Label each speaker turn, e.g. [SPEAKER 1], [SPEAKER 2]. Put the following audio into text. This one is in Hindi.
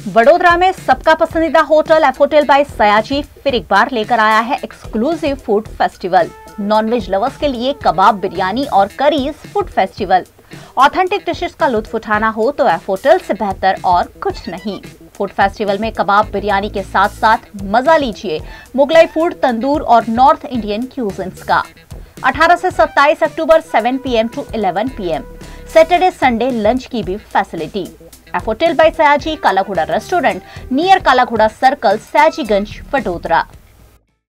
[SPEAKER 1] वडोदरा में सबका पसंदीदा hotel F hotel by Sayaji फिर एक बार लेकर आया है exclusive food festival. Nonveg lovers के लिए कबाब, बिरयानी और curries food festival. Authentic dishes का लुत्फ उठाना हो तो एफ होटल से बेहतर और कुछ नहीं। फूड फेस्टिवल में कबाब, बिरयानी के साथ साथ मजा लीजिए मुगलाई फूड, तंदूर और नॉर्थ इंडियन क्यूजिन्स का। 18 से 27 अक्टूबर 7 PM to 11 PM। Saturday Sunday lunch की भी facility. F hotel by Sayaji, Kalaghoda restaurant, near Kalaghoda circle, Sayajiganj, Vadodara.